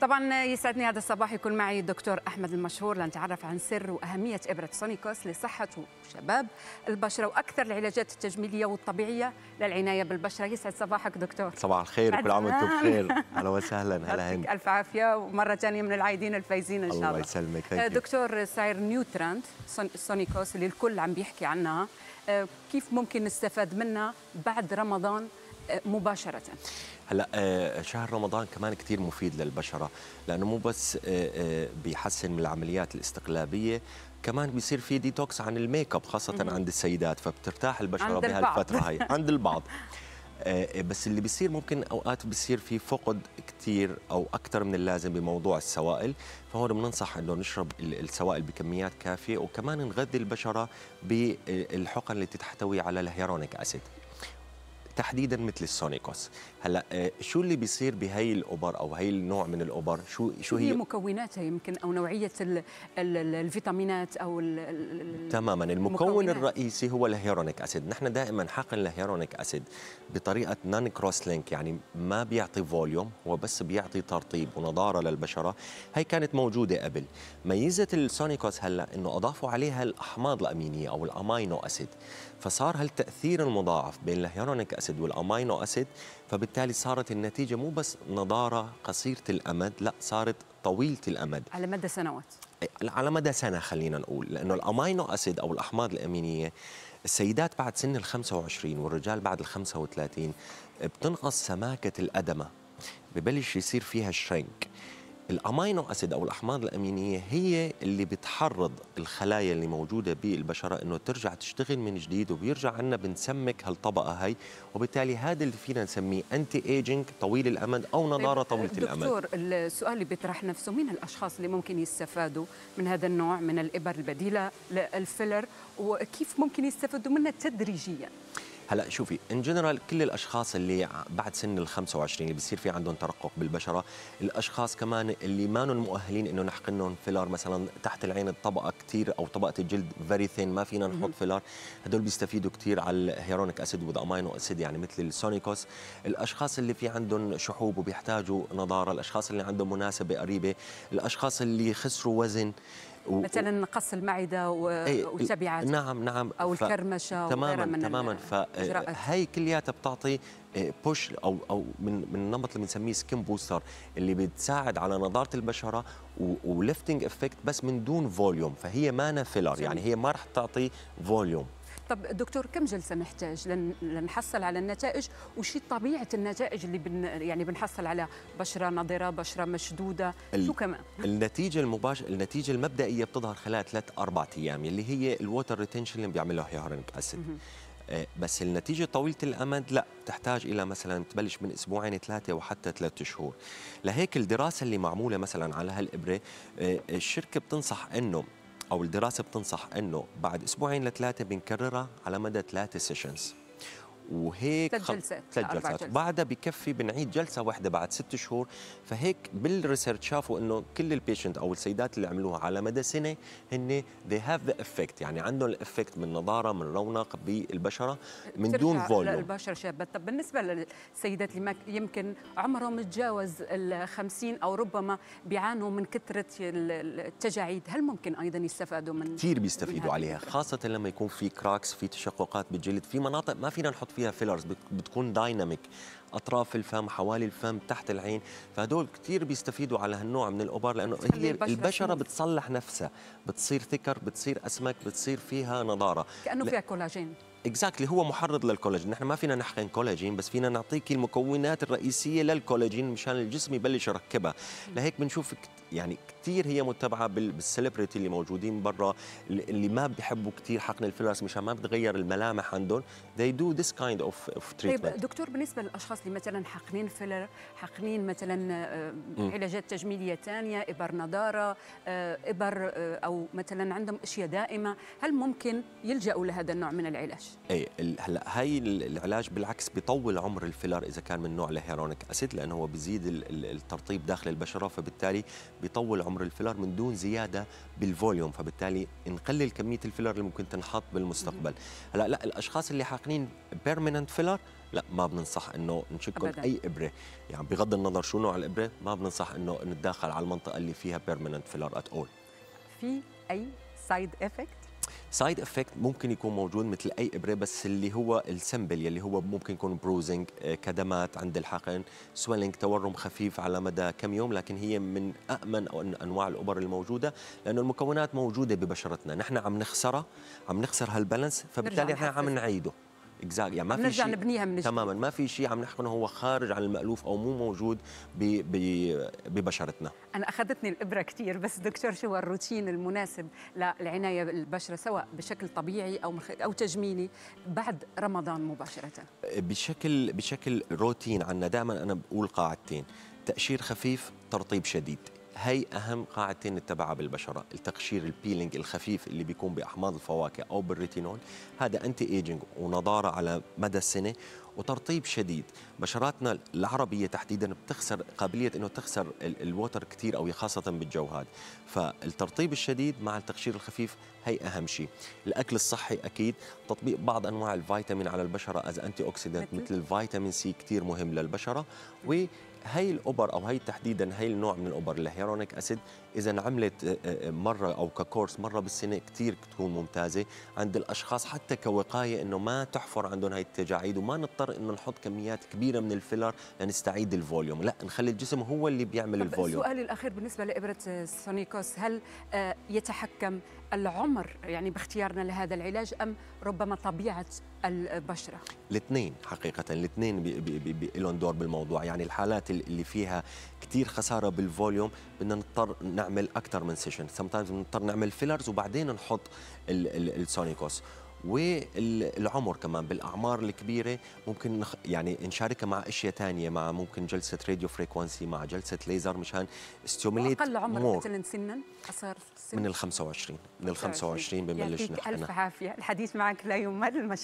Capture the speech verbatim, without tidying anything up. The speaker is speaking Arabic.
طبعا يسعدني هذا الصباح يكون معي الدكتور أحمد المشهور لنتعرف عن سر وأهمية إبرة سونيكوس لصحة وشباب البشرة وأكثر العلاجات التجميلية والطبيعية للعناية بالبشرة. يسعد صباحك دكتور. صباح الخير وكل عام وانتم بخير. اهلا وسهلا. هلا هند. ألف عافية ومرة ثانية من العايدين الفايزين إن شاء الله. الله يسلمك. دكتور سعر نيوترانت سونيكوس اللي الكل عم بيحكي عنها، كيف ممكن نستفاد منها بعد رمضان مباشرة؟ هلا شهر رمضان كمان كثير مفيد للبشره، لانه مو بس بيحسن من العمليات الاستقلابيه، كمان بيصير في ديتوكس عن الميك اب خاصه مم. عند السيدات، فبترتاح البشره بهالفتره هاي عند البعض. بس اللي بيصير ممكن اوقات بيصير في فقد كثير او اكثر من اللازم بموضوع السوائل، فهون بننصح انه نشرب السوائل بكميات كافيه، وكمان نغذي البشره بالحقن التي تحتوي على الهيالورونيك اسيد تحديدا مثل السونيكوس. هلا شو اللي بيصير بهي الابر او هي النوع من الابر؟ شو شو هي مكوناتها يمكن او نوعيه ال ال الفيتامينات او ال تماما. المكون الرئيسي هو الهيالورونيك اسيد. نحن دائما حقن الهيالورونيك اسيد بطريقه نون كروس لينك، يعني ما بيعطي فوليوم، هو بس بيعطي ترطيب ونضاره للبشره. هي كانت موجوده قبل. ميزه السونيكوس هلا انه اضافوا عليها الاحماض الامينيه او الامينو اسيد، فصار هالتاثير المضاعف بين الهيالورونيك اسيد والامينو اسيد، فبالتالي صارت النتيجه مو بس نضاره قصيره الامد، لا صارت طويله الامد على مدى سنوات، على مدى سنه خلينا نقول. لانه الامينو اسيد او الاحماض الامينيه السيدات بعد سن ال خمسة وعشرين والرجال بعد ال خمسة وثلاثين بتنقص سماكه الادمه، ببلش يصير فيها الشرينك. الامينو اسيد او الاحماض الامينيه هي اللي بتحرض الخلايا اللي موجوده بالبشره انه ترجع تشتغل من جديد، وبيرجع عنا بنسمك هالطبقه هي، وبالتالي هذا اللي فينا نسميه انتي ايجينج طويل الامد او نضاره طويله الامد. دكتور، السؤال اللي بيطرح نفسه، مين الاشخاص اللي ممكن يستفادوا من هذا النوع من الابر البديله للفيلر، وكيف ممكن يستفادوا منها تدريجيا؟ هلا شوفي، ان جنرال كل الاشخاص اللي بعد سن ال خمسة وعشرين اللي بصير في عندهم ترقق بالبشره، الاشخاص كمان اللي ما مؤهلين انه نحقنهم فيلر مثلا تحت العين الطبقه كثير او طبقه الجلد فيري ثين ما فينا نحط فيلر، هدول بيستفيدوا كثير على الهيالورونيك اسيد والامينو اسيد يعني مثل السونيكوس. الاشخاص اللي في عندهم شحوب وبيحتاجوا نضاره، الاشخاص اللي عندهم مناسبه قريبه، الاشخاص اللي خسروا وزن، مثلا قص المعده والتبعات. نعم نعم او الكرمشه وغيرها من تماما. فهي كلياتها بتعطي بوش او او من من النمط اللي بنسميه سكين بوستر، اللي بتساعد على نضاره البشره وليفتنج افكت بس من دون فوليوم، فهي ما فيلر، يعني هي ما رح تعطي فوليوم. طب دكتور، كم جلسه نحتاج لنحصل على النتائج، وشي طبيعه النتائج اللي بن يعني بنحصل على بشره نضره، بشره مشدوده، شو كمان؟ النتيجه المباشره، النتيجه المبدئيه بتظهر خلال ثلاث اربع ايام، اللي هي الووتر ريتنشن اللي بيعملها هيالورونيك اسيد. بس النتيجه طويله الامد لا، تحتاج الى مثلا تبلش من اسبوعين ثلاثه وحتى ثلاث شهور. لهيك الدراسه اللي معموله مثلا على هالابره، الشركه بتنصح انه او الدراسه بتنصح انه بعد اسبوعين لثلاثه بنكررها على مدى ثلاثه سيشنز، وهيك ثلاث جلسات ثلاث جلسات بعدها بكفي بنعيد جلسه واحده بعد ست شهور. فهيك بالريسيرش شافوا انه كل البيشنت او السيدات اللي عملوها على مدى سنه هن they have the effect، يعني عندهم الافكت من نضاره من رونق بالبشره من دون فوليوم. البشره شابه. طب بالنسبه للسيدات اللي يمكن عمرهم تجاوز ال خمسين او ربما بيعانوا من كثره التجاعيد، هل ممكن ايضا يستفادوا من؟ كثير بيستفيدوا عليها، خاصه لما يكون في كراكس، في تشققات بالجلد، في مناطق ما فينا نحط فيها فيلرز، بتكون دايناميك، اطراف الفم، حوالي الفم، تحت العين، فهدول كثير بيستفيدوا على هالنوع من الابر، لانه هي البشره بتصلح نفسها، بتصير ثكر، بتصير اسمك، بتصير فيها نضاره، كانه فيها كولاجين. اكزاكتلي، هو محرض للكولاجين. نحن ما فينا نحقن كولاجين، بس فينا نعطيك المكونات الرئيسيه للكولاجين مشان الجسم يبلش يركبها. لهيك بنشوف يعني كثير هي متبعه بالسليبرتي اللي موجودين برا، اللي ما بيحبوا كثير حقن الفيلرز مشان ما بتغير الملامح عندهم. they do this kind of, of treatment. طيب دكتور، بالنسبه للاشخاص اللي مثلا حاقنين فيلر، حاقنين مثلا علاجات تجميليه ثانيه، ابر نضاره، ابر او مثلا عندهم اشياء دائمه، هل ممكن يلجأوا لهذا النوع من العلاج؟ ايه هلا هي العلاج بالعكس بيطول عمر الفيلر اذا كان من نوع الهيالورونيك اسيد، لانه هو بيزيد الترطيب داخل البشره، فبالتالي بيطول عمر الفيلر من دون زياده بالفوليوم، فبالتالي نقلل كميه الفيلر اللي ممكن تنحط بالمستقبل. هلا لا، الاشخاص اللي حاقنين بيرمننت فيلر لا ما بننصح انه نشكهم أبداً. اي ابره، يعني بغض النظر شو نوع الابره ما بننصح انه نتداخل على المنطقه اللي فيها بيرمننت فيلر ات اول. في اي سايد افكت؟ سايد افكت ممكن يكون موجود مثل اي ابره، بس اللي هو السمبل يلي هو ممكن يكون بروزنج، كدمات عند الحقن، سويلنج، تورم خفيف على مدى كم يوم، لكن هي من امن أو انواع الابر الموجوده، لانه المكونات موجوده ببشرتنا، نحن عم نخسرها، عم نخسر هالبالانس، فبالتالي نحن عم نعيده اكزاكتلي، يعني ما في نرجع شيء نبنيها من جديد تماما، ما في شيء عم نحقنه هو خارج عن المألوف او مو موجود ببشرتنا. انا اخذتني الابره كثير، بس دكتور شو هو الروتين المناسب للعنايه بالبشره سواء بشكل طبيعي او او تجميلي بعد رمضان مباشره؟ بشكل بشكل روتين عنا دائما انا بقول قاعدتين: تقشير خفيف، ترطيب شديد. هي اهم قاعدتين نتبعها بالبشره، التقشير البيلينج الخفيف اللي بيكون باحماض الفواكه او بالريتينول، هذا انتي ايجينج ونضاره على مدى السنه، وترطيب شديد. بشراتنا العربيه تحديدا بتخسر قابليه انه تخسر الوتر كثير او خاصه بالجو هذا، فالترطيب الشديد مع التقشير الخفيف هي اهم شيء. الاكل الصحي اكيد، تطبيق بعض انواع الفيتامين على البشره از انتي اوكسيدنت مثل الفيتامين سي كثير مهم للبشره. و هي الأبر أو هي تحديدا هي النوع من الأبر الهيرونيك أسيد إذا انعملت مرة أو ككورس مرة بالسنة كثير تكون ممتازة عند الأشخاص، حتى كوقاية إنه ما تحفر عندهم هي التجاعيد، وما نضطر إنه نحط كميات كبيرة من الفيلر لنستعيد الفوليوم، لا نخلي الجسم هو اللي بيعمل الفوليوم. سؤالي الأخير بالنسبة لإبرة سونيكوس، هل يتحكم العمر يعني باختيارنا لهذا العلاج أم ربما طبيعة البشرة؟ الاثنين حقيقة، الاثنين لهم دور بالموضوع، يعني الحالات اللي فيها كثير خسارة بالفوليوم بدنا نضطر نعمل أكثر من سيشن، سم تايمز بنضطر نعمل فيلرز وبعدين نحط السونيكوس. والعمر كمان، بالاعمار الكبيره ممكن نخ... يعني نشاركها مع اشياء ثانيه، مع ممكن جلسه راديو فريكونسي، مع جلسه ليزر، مشان ستيموليت اقل عمر مثلا سنا اصغر سن من ال خمسة وعشرين، من ال خمسة وعشرين بنبلش نحن. الف عافيه، الحديث معك لا يمل.